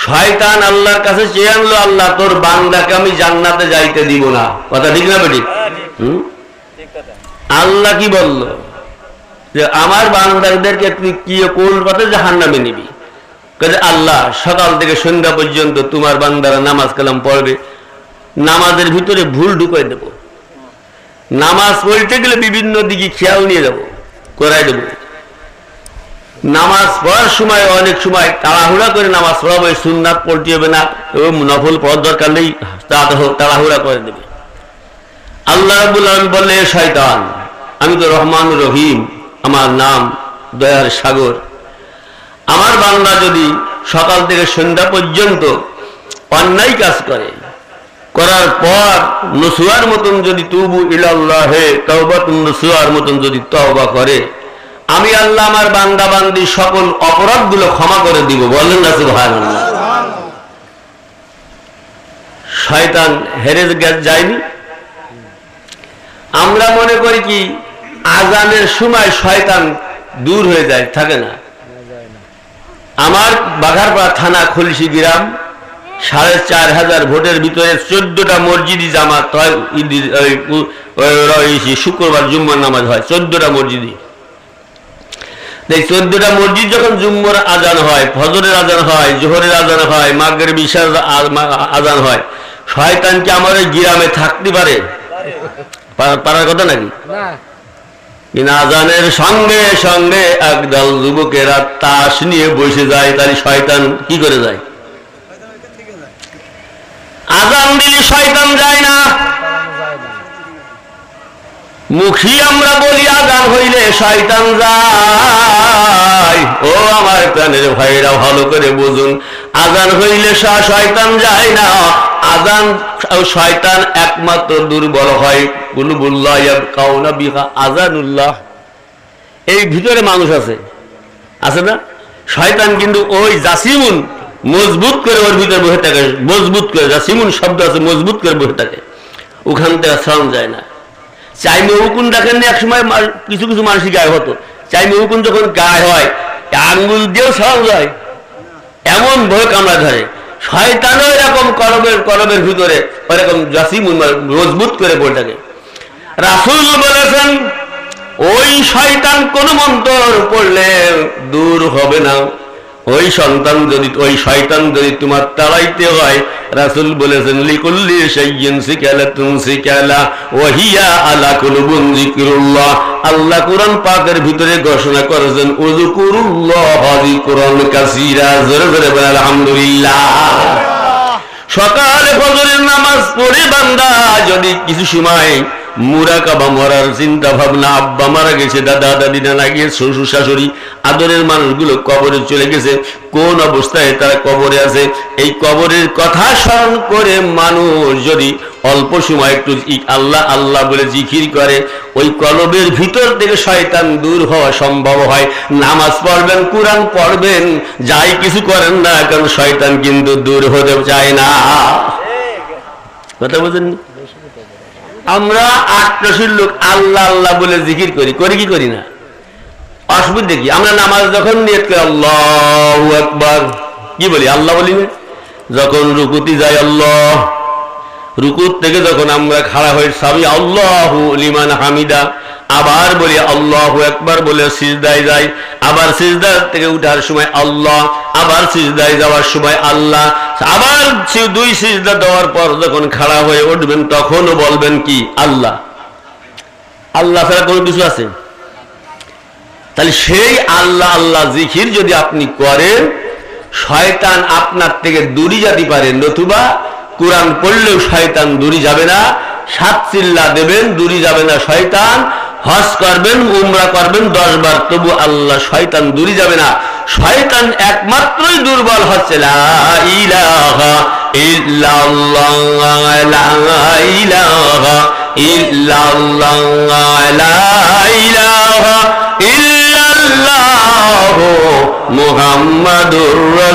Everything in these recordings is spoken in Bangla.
শয়তান আল্লাহর কাছে চেয়ে আনলো, আল্লাহ তোর বান্দাকে আমি জান্নাতে যাইতে দিব না। কথা ঠিক না বেটি? আল্লাহ কি বলল যে আমার বান্দাদেরকে তুই কি কোন পথে জাহান্নামে নিবি? আল্লাহ সকাল থেকে সন্ধ্যা পর্যন্ত তোমার বান্দারা নামাজ কালাম পড়বে, নামাজের ভিতরে ভুল ঢুকাই দেব, নামাজ পড়তে গেলে বিভিন্ন দিকে খেয়াল নিয়ে যাব, করাই দেব। নামাজ পড়ার সময় অনেক সময় তাড়াহুড়া করে নামাজ পড়াবো, সুন্নাত পড়তে হবে না, নফল পড়ার দরকার নেই, তাড়াহুড়া করে দেবে। আল্লাহ রাব্বুল আলামিন বললে, শয়তান আমি তো রহমান রহিম, আমার নাম দয়ার সাগর, আমার বান্দা যদি সকাল থেকে সন্ধ্যা পর্যন্ত অন্যায় কাজ করে, করার পর নসুয়ার মতন যদি তুবু ইলাল্লাহে তাওবাতুন নসুয়ার মতন যদি তওবা করে, আমি আল্লাহ আমার বান্দা বান্দি সকল অপরাধগুলো ক্ষমা করে দিব। বলেন না সুবহানাল্লাহ। শয়তান হেরে যায়নি। আমরা মনে করি কি আজানের সময় শয়তান দূর হয়ে যায়, থাকে না। আমার বাঘারপাড়া থানা খুলশি গ্রাম 4500 ভোটের ভিতরে 14টা মসজিদি জামাত হয়, শুক্রবার জুম্মার নামাজ হয় 14টা মসজিদি। 14টা মসজিদ যখন জুম্মার আজান হয়, ফজরের আজান হয়, জোহরের আজান হয়, মাগরিব ইশার আজান হয়, শয়তান কি আমার ওই গ্রামে থাকতে পারে? পারার কথা নাকি? কিনা আজানের সঙ্গে সঙ্গে একদল যুবকেরা তাস নিয়ে বসে যায়, তাহলে শয়তান কি করে যায়? আজান দিলে শয়তান যায় না। মুখী আমরা বলি আজান হইলে শয়তান যায়। ও আমার প্রাণের ভাইরা ভালো করে বুঝুন, আজান হইলে শয়তান যায় না। আজান শয়তান একমাত্র দুর্বল হয় কুলুবুল্লাহ ইয়াবকাউনা বিহা আজানুল্লাহ। এই ভিতরে মানুষ আছে, আছে না? শয়তান কিন্তু ওই জাসিমুন মজবুত করে ওর ভিতরে বসে থাকে, মজবুত করে, জাসিমুন শব্দ আছে, মজবুত করে বসে থাকে, ওখান থেকে সরানো যায় না। চাইমে হুকুন দেখেন এক সময় কিছু কিছু মানুষই গায়ে হতো, চাইমে হুকুন যখন গায়ে হয় আঙ্গুল দিয়েও সরানো যায়, এমন ভয় কামড়া ধরে। শয়তানও এরকম কলবের ভিতরে ওরকম জাসিমুন মজবুত করে বসে থাকে। রাসূল বলেছেন ওই শয়তান কোন মন্ত্র পড়লে দূর হবে না। ওই শয়তান যদি তোমার তাড়াইতে হয়, রাসূল বলেছেন লিকুল্লি শাইইন সিকালাতুন সিকালা ওয়া হিয়া আলা কুলুবিন যিকরুল্লাহ। আল্লাহ কোরআন পাকের ভিতরে ঘোষণা করেছেন উযকুরুল্লাহ যিকরান কাসীরা। জোরে জোরে বলেন আলহামদুলিল্লাহ। সকালে ফজরের নামাজ পড়ে বান্দা যদি কিছু সময় মুরাকাবা মরার চিন্তা ভাবনা, আব্বা মারা গেছে, দাদা দাদি নানা গিয়ে, শ্বশুর শাশুড়ি আদরের মানুষগুলো কবরে চলে গেছে, কোন অবস্থায় তারা কবরে আছে, এই কবরের কথা স্মরণ করে মানুষ যদি অল্প সময় একটু আল্লাহ আল্লাহ বলে জিকির করে, ওই কলবের ভিতর থেকে শয়তান দূর হওয়া সম্ভব হয়। নামাজ পড়বেন, কোরআন পড়বেন, যাই কিছু করেন না কারণ শয়তান কিন্তু দূর হতে চায় না। কথা বুঝেন? আমরা ৮ লোক আল্লাহ আল্লাহ বলে জিকির করি, করি কি করি না? অসুবিধা কি? আমরা নামাজ যখন নিয়ত করি আল্লাহু আকবার, কি বলি? আল্লাহ বলি না? যখন রুকুতে যাই আল্লাহ, রুকুত থেকে যখন আমরা খাড়া হই সামি আল্লাহু লিমান হামিদা, আবার বলি আল্লাহু আকবার বলে সিজদায় যাই, আবার সিজদা থেকে উঠার সময় আল্লাহ, আবার সিজদায় যাওয়ার সময় আল্লাহ, আবার 2 সিজদা দেওয়ার পর যখন খাড়া হয়ে উঠবেন তখনও বলবেন কি? আল্লাহ। আল্লাহ ছাড়া কোনো কিছু আছে? তাহলে সেই আল্লাহ আল্লাহ জিকির যদি আপনি করেন, শয়তান আপনার থেকে দূরে যেতে পারে, নতুবা কোরআন পড়লেও শয়তান দূরে যাবে না। 7 চিল্লা দেবেন, দূরে যাবে না শয়তান। হজ করবেন, উমরা করবেন 10 বার, তবু আল্লাহ শয়তান দূরে যাবে না। শয়তান একমাত্রই দুর্বল হচ্ছে লা ইলাহা ইল্লাল্লাহ, লা ইলাহা ইল্লাল্লাহ, লা ইলাহা ইল্লাল্লাহ মুহাম্মাদুর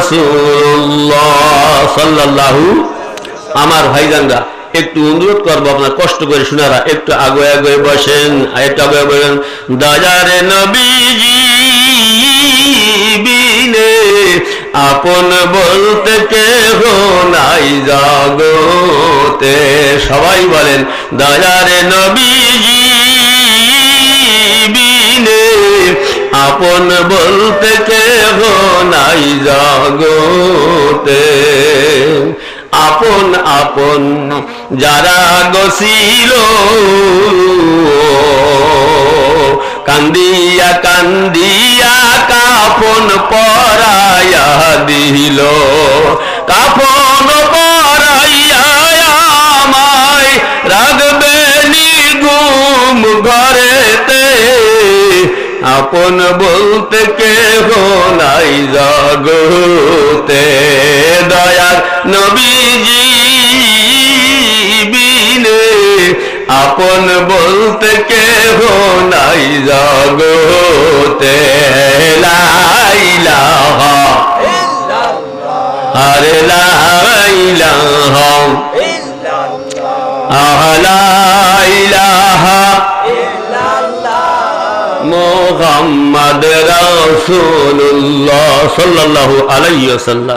রাসূলুল্লাহ সাল্লাল্লাহু। আমার ভাইজানরা একটু অনুরোধ করবো, আপনার কষ্ট করে শোনারা একটু আগে আগে বসেন, একটু আগে বলেন দয়ারে নবীজি বিনে আপন বলতে কে জগতে। সবাই বলেন দয়ার নবীজি বিনে আপন বলতে কেহ নাই জগতে। আপন আপন যারা গছিল কান্দিয়া কান্দিয়া কাফন পরাইয়া দিল, কাফন পরাইয়া আমায় রাখবে নিগুম ঘরেতে। আপন বলতে কেহ নাই জগতে। দয়ার নবীজি বিনে আপন বলতে কেহ নাই জগতে। লা ইলাহা আরে লা ইলাহা লা ইলাহা মুহাম্মদ রাসূলুল্লাহ সাল্লাল্লাহু আলাইহি ওয়াসাল্লাম।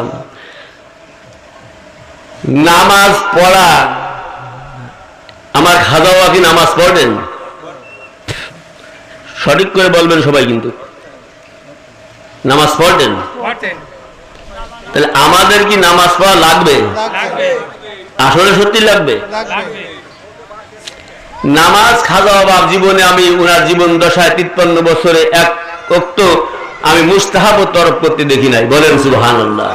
নামাজ পড়া, আমার খাজা বাবা কি নামাজ পড়েন? সঠিক করে বলবেন সবাই, কিন্তু নামাজ পড়েন? তাহলে আমাদের কি নামাজ পড়া লাগবে? আসলে সত্যি লাগবে। নামাজ খাজা বাবার জীবনে আমি ওনার জীবন দশায় 53 বছরে এক ওয়াক্ত আমি মুস্তাহাব তরফ করতে দেখি নাই। বলেন সুবহানাল্লাহ।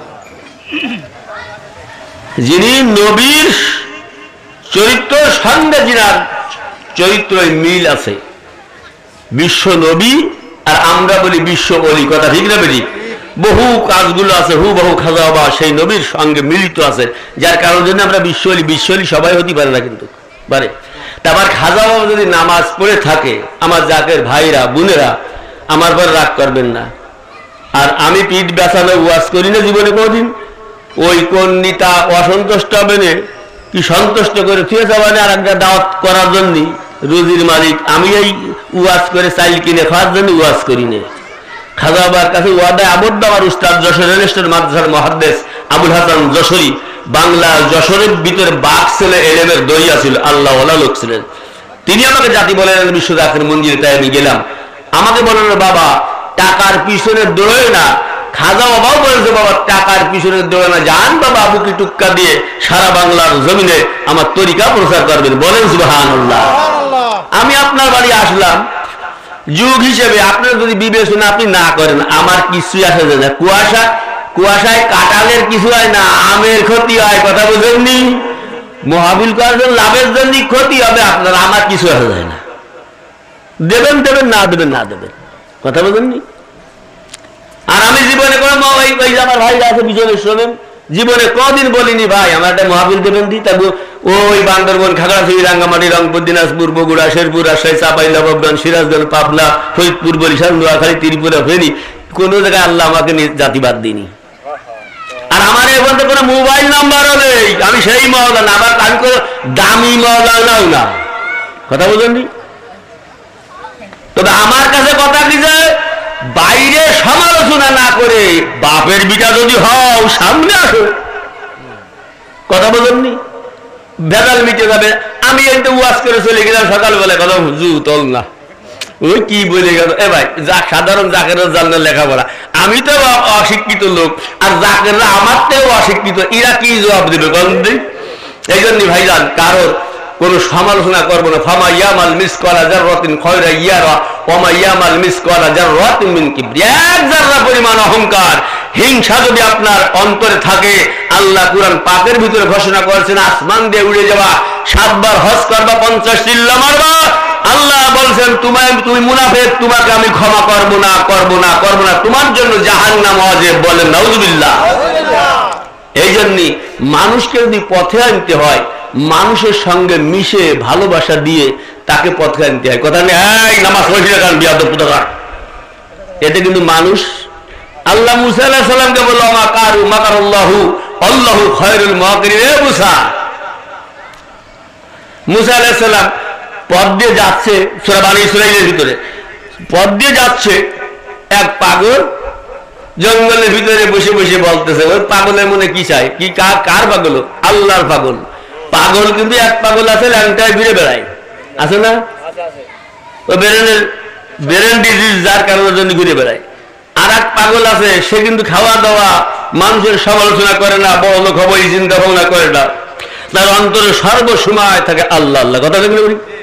যিনি নবীর চরিত্রের সঙ্গে যিনার চরিত্রের মিল আছে, বিশ্ব নবী আর আমরা বলি বিশ্ব বলি, কথা ঠিক না বেরি? বহু কাজগুলো আছে হুবহু খাজা বাবা সেই নবীর সঙ্গে মিলিত আছে, যার কারণ জন্য আমরা বিশ্ব বলি সবাই হতে পারে না, কিন্তু পারে। আবার খাজা বাবা যদি নামাজ পড়ে থাকে, আমার জাকের ভাইরা বোনেরা আমার পর রাগ করবেন না। আর আমি পিঠ বেসানো ওয়াজ করি না জীবনে কোনদিন। ওই কোন নেতা অসন্তুষ্ট হবে না কি সন্তুষ্ট করে থুয়ে যাবানে আর একটা দাওয়াত করার জন্য রুজির মালিক আমি এই ওয়াজ করে চাইল কিনে খাওয়ার জন্য ওয়াজ করি না। খাজা বাবার কাছে ওয়াদায় আবদ্ধ আমার উস্তাদ যশোর মাদ্রাসার মুহাদ্দিস আবুল হাসান যশোরী, বাংলা যশোরের ভিতরে বাঘ ছেলে এলেমের দইয়া ছিল, আল্লাহ ওয়ালা লোক ছিলেন। তিনি আমাকে জাতি বলেন বিশ্ব জাকের মন্দিরে, তাই আমি গেলাম। আমাকে বলেন বাবা টাকার পিছনে দৌড়ে না। খাজা বাবাও বলেছে বাবা টাকার পিছনে দৌড়ে না, যান বাবা বুকি টুক্কা দিয়ে সারা বাংলার জমিনে আমার তরিকা প্রচার করবেন। বলেন সুবহানাল্লাহ। আমি আপনার বাড়ি আসলাম যুগ হিসেবে, আপনার যদি বিবেচনা আপনি না করেন আমার কিছুই আসে যায় না। কুয়াশায় কাঁঠালের কিছু হয় না, আমের ক্ষতি হয়, কথা বুঝেননি? মহাবিল করার লাভের জন্য ক্ষতি হবে আপনার, আমার কিছু আসে যায় না। দেবেন দেবেন, না দেবেন না দেবেন, কথা বুঝেননি? আর আমি জীবনে কোনো আমার ভাই আছে পিছনে শোনেন, জীবনে কদিন বলিনি ভাই আমার একটা মহাবিল দেবেন দি। তবু ওই বান্দরবন, খাগড়াছড়ি, রাঙ্গামাটি, রংপুর, দিনাজপুর, বগুড়া, শেরপুর, রাজশাহী, চাঁপাইনবাবগঞ্জ, সিরাজগঞ্জ, পাবনা, ফরিদপুর, বরিশাল, নোয়াখালী, ত্রিপুরা, ফেনী, কোন জায়গায় আল্লাহ আমাকে জাতিবাদ দিনি। আর আমার এখন তো কোনো মোবাইল নাম্বারও নেই, আমি সেই মহলানা, আবার আমি কোনো দামি মহলানাও না, কথা বুঝেননি? তবে আমার কাছে কথা কি যে বাইরে সমালোচনা না করে বাপের বিটা যদি হও সামনে আসো, কথা বলেননি? ভেজাল মিটে যাবে। আমি একটু ওয়াজ করে চলে গেলাম সকালবেলা, কথা জু তল না, ওই কি বলে গেল। এ ভাই সাধারণ জাকের জানলে লেখাপড়া, আমি তো অশিক্ষিত লোক, আর জাকেররা আমার তেও অশিক্ষিত, এরা কি জবাব দেবে বলেন? এই জন্য ভাইজান কারোর কোন সমালোচনা করবো না। ফামা ইয়ামাল মিসকালা যাররাতিন খায়রা ইয়ারা ওমা ইয়ামাল মিসকালা যাররাতিন মিন কিবরি। এক যাররা পরিমাণ অহংকার, হিংসা যদি আপনার অন্তরে থাকে, আল্লাহ কুরআন পাকের ভিতরে ঘোষণা করেছেন আসমান দিয়ে উড়ে যাওয়া, 7 বার হজ করবা, 50 চিল্লা মারবা। আল্লাহ বলছেন তুমি মুনাফিক, তোমাকে আমি ক্ষমা করব না, করব না, করব না, তোমার জন্য জাহান্নাম ওয়াজিব। বলেন নাউযুবিল্লাহ। এই জন্য মানুষকে যদি পথে আনতে হয়, মানুষের সঙ্গে মিশে ভালোবাসা দিয়ে তাকে পথে আনতে হয়। কথা নেই নামাজ পড়ছি না কারণ বিয়াদব পুতাকার, এতে কিন্তু মানুষ। আল্লাহ মুসা আলাইহিস সালামকে বলল মাকারু মাকারাল্লাহু আল্লাহু খায়রুল মাকিরিন। এ মুসা আলাইহিস সালাম পথ দিয়ে যাচ্ছে, সূরা বানী ইসরাঈলের ভিতরে পথ দিয়ে যাচ্ছে, এক পাগল জঙ্গলের ভিতরে বসে বসে বলতেছে ওই পাগলের মনে কি চায়, কি কার পাগল? আল্লাহর পাগল। পাগল কিন্তু এক পাগল আছে ল্যাংটায় ঘুরে বেড়ায়, আছে না? ওই ব্রেন ডিজিজ যার কারণের জন্য ঘুরে বেড়ায়। আর এক পাগল আছে সে কিন্তু খাওয়া দাওয়া মানুষের সমালোচনা করে না, বড় লোক হবো এই চিন্তা ভাবনা করে না, তার অন্তরে সর্বসময় থাকে আল্লাহ আল্লাহ। কথা বলি